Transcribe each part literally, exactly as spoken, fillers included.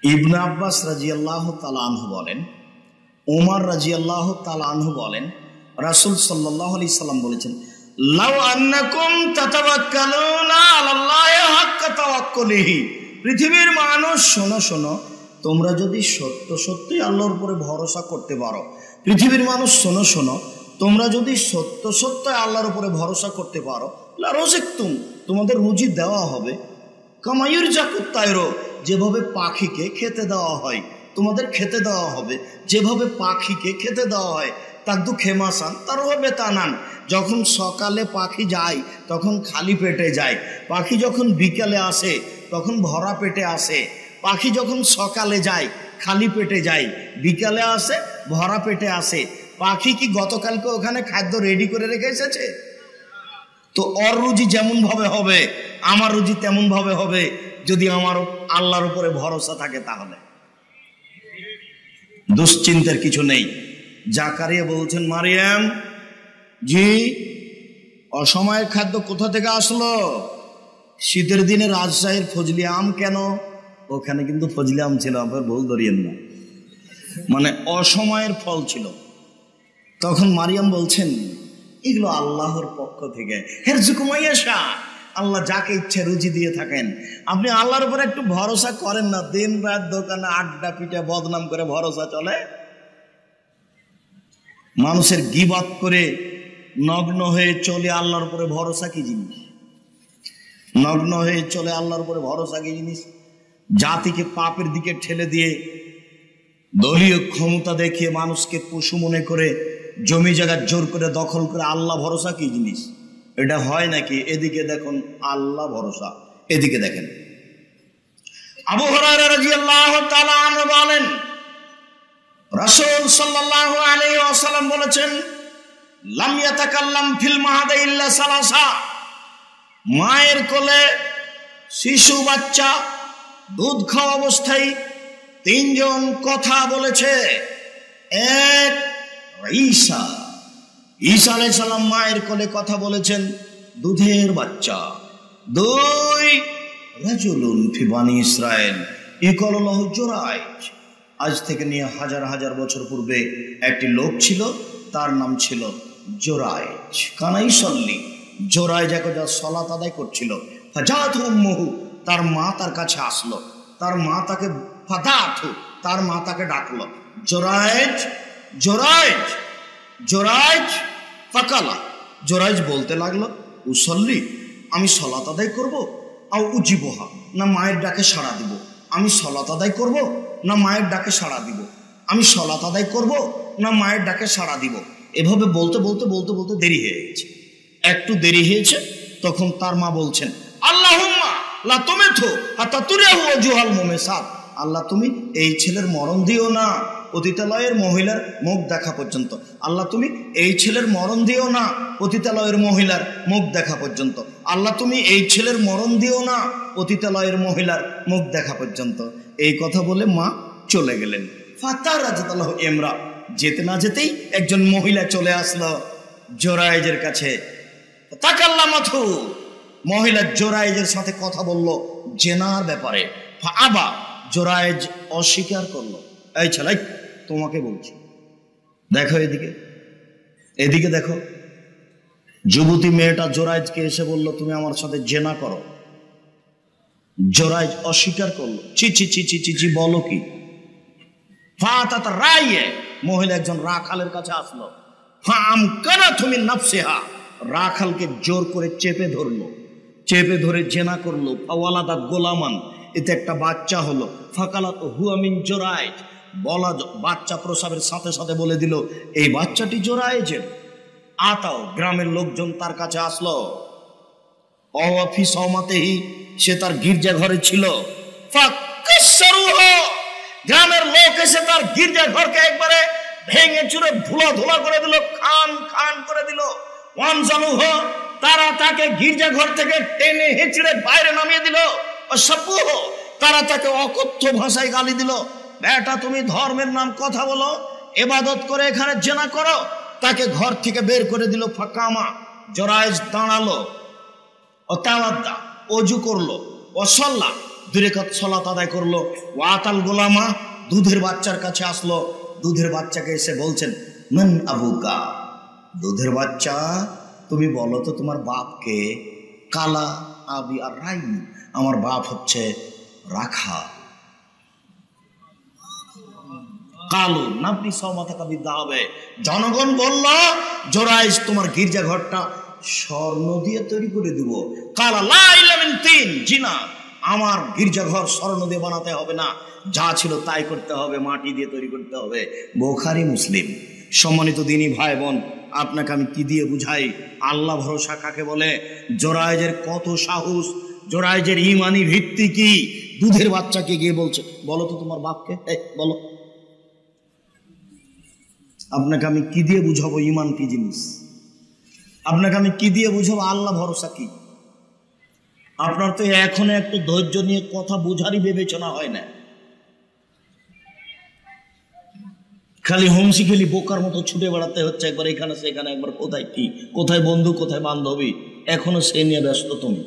ইবনে আব্বাস রাদিয়াল্লাহু তাআলা আনহু বলেন, ওমর রাদিয়াল্লাহু তাআলা আনহু বলেন, রাসূল সাল্লাল্লাহু আলাইহি সাল্লাম বলেছেন, লাউ আন্নাকুম তাতাওয়াক্কালুনা আলাল্লাহি হাক্কা তাওয়াক্কুলিহি। পৃথিবীর মানুষ শোনো শোনো, তোমরা যদি সত্য সত্যই আল্লাহর উপরে ভরসা করতে পারো, পৃথিবীর মানুষ শোনো শোনো, তোমরা যদি সত্য সত্য আল্লাহর উপরে ভরসা করতে পারো, লা রাযাকতুম, তোমাদের রুজি দেওয়া হবে, কামা ইরযাকুত তায়রু, যেভাবে পাখিকে খেতে দেওয়া হয় তোমাদের খেতে দেওয়া হবে, যেভাবে পাখিকে খেতে দেওয়া হয়। তাকদু খেমাসান তার হবে তানান, যখন সকালে পাখি যায় তখন খালি পেটে যায়, পাখি যখন বিকালে আসে তখন ভরা পেটে আসে। পাখি যখন সকালে যায় খালি পেটে যায়, বিকালে আসে ভরা পেটে আসে। পাখি কি গতকালকে ওখানে খাদ্য রেডি করে রেখে এসেছে? তো ওর রুজি যেমন ভাবে হবে আমার রুজি তেমন ভাবে হবে, যদি আমার আল্লাহর উপরে ভরসা থাকে। তাহলে দুশ্চিন্তার কিছু নেই। জাকারিয়া বলছেন, মারিয়াম জি, অসময়ের খাদ্য কোথা থেকে আসলো? শীতের দিনে রাজশাহীর ফজলি আম কেন? ওখানে কিন্তু ফজলি আম ছিল, আপনার ভুল ধরিয়েন না, মানে অসময়ের ফল ছিল। তখন মারিয়াম বলছেন, এগুলো আল্লাহর পক্ষ থেকে, হেরজুকুমাইয়াশা, আল্লাহ যাকে ইচ্ছে রুজি দিয়ে থাকেন। আপনি আল্লাহর উপরে একটু ভরসা করেন না, দিন রাত দোকানে আড্ডা পিঠে বদনাম করে ভরসা চলে। মানুষের গীবাত করে নগ্ন হয়ে চলে আল্লাহর উপরে ভরসা কি জিনিস? নগ্ন হয়ে চলে আল্লাহর উপরে ভরসা কি জিনিস? জাতিকে পাপের দিকে ঠেলে দিয়ে দলীয় ক্ষমতা দেখিয়ে মানুষকে পশু মনে করে জমি জায়গা জোর করে দখল করে আল্লাহ ভরসা কি জিনিস? এটা হয় নাকি? এদিকে দেখুন আল্লাহ ভরসা, এদিকে দেখেন আবু হুরায়রা রাদিয়াল্লাহু তাআলা আনহু বলেন, রাসূল সাল্লাল্লাহু আলাইহি ওয়াসাল্লাম বলেছেন, লাম ইয়াতাকাল্লাম ফিল মাহাদি ইল্লা সালাসা। মায়ের কোলে শিশু বাচ্চা দুধ খাওয়া অবস্থায় তিনজন কথা বলেছে। এক, ঈসা ঈসা আলাইহিস সালাম মায়ের কোলে কথা বলেছেন, দুধের বাচ্চা। দুই, রাজুলুন ফি বানি ইসরাইল ইকালুল্লাহু জুরাইজ। আজ থেকে নিয়ে হাজার হাজার বছর পূর্বে একটি লোক ছিল, তার নাম ছিল জোরাইজ। কানাই সল্লি, জোরাইজ একবার সালাত আদায় করছিল, ফাজাতু উম্মুহু, তার মা তার কাছে আসলো, তার মা তাকে ফাদাতু, তার মা তাকে ডাকলো, জোরাইজ জোরাইজ জোরাইজ। ফাকালা, জোরাইজ বলতে লাগলো, উসল্লি, আমি সালাত আদায় করব, আও উজিবহা, না মায়ের ডাকে সাড়া দিব। আমি সালাত আদায় করব না মায়ের ডাকে সাড়া দিব, আমি সালাত আদায় করব না মায়ের ডাকে সাড়া দিব। এভাবে বলতে বলতে বলতে বলতে দেরি হয়ে গেছে, একটু দেরি হয়েছে। তখন তার মা বলছেন, আল্লাহুম্মা লা তুমিতহু হাত্তা তুরিয়াহু ওয়াজুহাল মুমিসাত, আল্লাহ তুমি এই ছেলের মরণ দিও না পতিতালয়ের মহিলার মুখ দেখা পর্যন্ত। আল্লাহ তুমি এই ছেলের মরণ দিও না পতিতালয়ের মহিলার মুখ দেখা পর্যন্ত। আল্লাহ তুমি এই ছেলের মরণ দিও না পতিতালয়ের মহিলার মুখ দেখা পর্যন্ত। এই কথা বলে মা চলে গেলেন। ফাতার রাজাতাল্লাহ এমরা, যেতে না যেতেই একজন মহিলা চলে আসলো জোরাইজের কাছে। তাকাল্লামাতহু, মহিলা জোরাইজের সাথে কথা বলল জেনার ব্যাপারে। আবা, জোরাইজ অস্বীকার করলো। এই ছেলে, তোমাকে বলছি, দেখো এদিকে, এদিকে দেখো। যুবতী মেয়েটা জোরাইজকে এসে বলল, তুমি আমার সাথে জেনা করো। জোরাইজ অস্বীকার করলো। ছি ছি ছি ছি ছি ছি, বলো কি? ফাতাত রায়ে, মহিলা একজন রাখালের কাছে আসলো। ফাম কানা তুমি নাফসিহা, রাখালকে জোর করে চেপে ধরলো, চেপে ধরে জেনা করলো। ফাওয়ালাদা গোলামান, এতে একটা বাচ্চা হলো। ফাকালাত হুয়া মিন জোরাইজ, বলা বাচ্চা প্রসাবের সাথে সাথে বলে দিল, এই বাচ্চাটি জোরাইজের। আতাও, গ্রামের লোকজন তার কাছে আসলো। অফি সমাতেহি, সে তার গির্জা ঘরে ছিল। গ্রামের লোক এসে তার গির্জা ঘরকে একবারে ভেঙে চুরে ধুলা ধুলা করে দিল, খান খান করে দিল। ওয়ানজালুহ, তারা তাকে গির্জা ঘর থেকে টেনে হেঁচড়ে বাইরে নামিয়ে দিল। অসভ্য, তারা তাকে অকথ্য ভাষায় গালি দিল। বেটা, তুমি ধর্মের নাম কথা বলো, ইবাদত করে এখানে জেনা করো। তাকে ঘর থেকে বের করে দিল। ফাকামা, জোরাইজ দাঁড়ালো। ও তাওয়াদ্দা, অজু করলো। ও সাল্লা, দুই রাকাত সালাত আদায় করলো। ওয়াতাল গোলামা, দুধের বাচ্চার কাছে আসলো। দুধের বাচ্চাকে এসে বলছেন, মান আবুকা, দুধের বাচ্চা তুমি বলো তো তোমার বাপকে। কালা আবি আর রাই, আমার বাপ হচ্ছে রাখা। কালু নাবনি সমাতাকা বিদ্যা হবে। জনগণ বলল, জোরাইজ তোমার গির্জা ঘরটা স্বর্ণ দিয়ে তৈরি করে দিব। কালা লা ইলাহা মিন তিন, জিনা আমার গির্জা ঘর স্বর্ণ দিয়ে বানাতে হবে না, যা ছিল তাই করতে হবে, মাটি দিয়ে তৈরি করতে হবে। বুখারী মুসলিম। সম্মানিত দিনী ভাই বোন, আপনাকে আমি কি দিয়ে বুঝাই আল্লাহ ভরসা কাকে বলে? জোরাইজের কত সাহস, জোরাইজের ইমানি ভিত্তি কি? দুধের বাচ্চাকে গিয়ে বলছে, বলো তো তোমার বাপকে, এই বলো। আপনাকে আমি কি দিয়ে বুঝাবো ইমান কি জিনিস? আপনাকে আমি কি দিয়ে বুঝাবো আল্লাহ ভরসা কি? আপনার তো এখন একটু ধৈর্য নিয়ে কথা বুঝারই বিবেচনা হয় না, খালি হোমসি খেলি বোকার মতো ছুটে বেড়াতে হচ্ছে, একবার এখানে সেখানে, একবার কোথায় কি, কোথায় বন্ধু, কোথায় বান্ধবী, এখনো সে নিয়ে ব্যস্ত তুমি।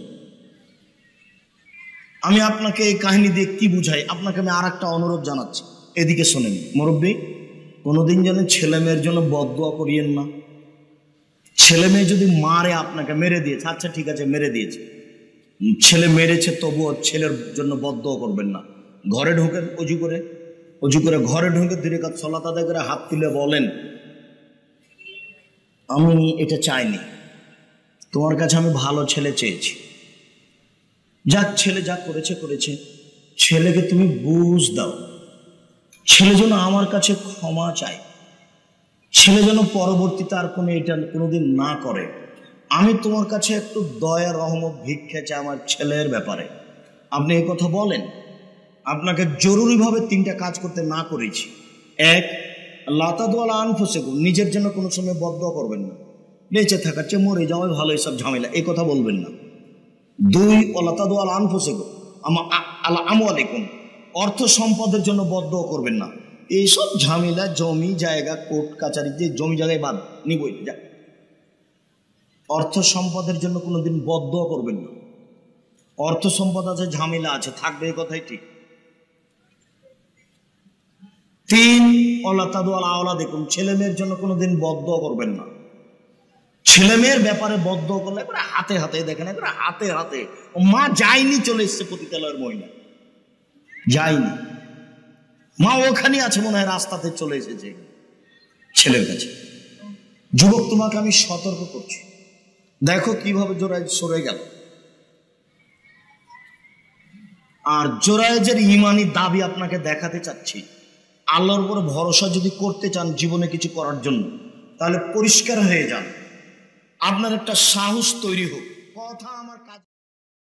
আমি আপনাকে এই কাহিনী দিয়ে কি বুঝাই? আপনাকে আমি আর একটা অনুরোধ জানাচ্ছি, এদিকে শোনেন। মুরব্বী, কোনোদিন যেন ছেলে মেয়ের জন্য বদদোয়া করিয়েন না। ছেলে মেয়ে যদি মারে, আপনাকে মেরে দিয়েছে, আচ্ছা ঠিক আছে মেরে দিয়েছে, ছেলে মেরেছে, তবুও ছেলের জন্য বদদোয়া করবেন না। ঘরে ঢোকেন অজু করে, অজু করে ঘরে ঢুকে দুই রাকাত সালাত আদায় করে হাত তুলে বলেন, আমি এটা চাইনি, তোমার কাছে আমি ভালো ছেলে চেয়েছি। যাক, ছেলে যা করেছে করেছে, ছেলেকে তুমি বুঝ দাও, ছেলে যেন আমার কাছে ক্ষমা চায়, ছেলে যেন পরবর্তীতে আর কোনো এটা কোনোদিন না করে। আমি তোমার কাছে একটু দয়া রহমত ভিক্ষা চাই আমার ছেলের ব্যাপারে। আপনি এই কথা বলেন। আপনাকে জরুরিভাবে তিনটা কাজ করতে না করেছি। এক, লাতাদওয়ালা আনফুসিকুম, নিজের জন্য কোনো সময় বদদোয়া করবেন না, বেঁচে থাকার চেয়ে মরে যাওয়াই ভালো, এইসব ঝামেলা এই কথা বলবেন না। দুই, লাতাদওয়ালা আনফুসিকুম আলা আমওয়ালিকুম, অর্থ সম্পদের জন্য বদদোয়া করবেন না। এইসব ঝামেলা, জমি জায়গা, কোর্ট কাচারি, যে জমি জায়গায় বাদ নিবই যা, অর্থ সম্পদের জন্য কোনোদিন বদদোয়া করবেন না। অর্থ সম্পদ আছে, ঝামেলা আছে, থাকবে, এই কথাই ঠিক। তিন, অলাতাদওয়ালা আওলাদিকুম, ছেলে মেয়ের জন্য কোনোদিন বদদোয়া করবেন না। ছেলে মেয়ের ব্যাপারে বদদোয়া করলে একবারে হাতে হাতে, দেখেন একবারে হাতে হাতে। মা যায়নি, চলে এসছে পতিতালয়ের মহিলা, যায়নি, মা ওখানে আছে, মনে হয় রাস্তাতে চলে এসেছে ছেলের কাছে। যুবক, তোমাকে আমি সতর্ক করছি, দেখো কিভাবে জোরাইজ সরে গেল। আর জোরাইজের ইমানি দাবি আপনাকে দেখাতে চাচ্ছি। আল্লাহর উপর ভরসা যদি করতে চান জীবনে কিছু করার জন্য, তাহলে পরিষ্কার হয়ে যান, আপনার একটা সাহস তৈরি হোক। কথা আমার কাজ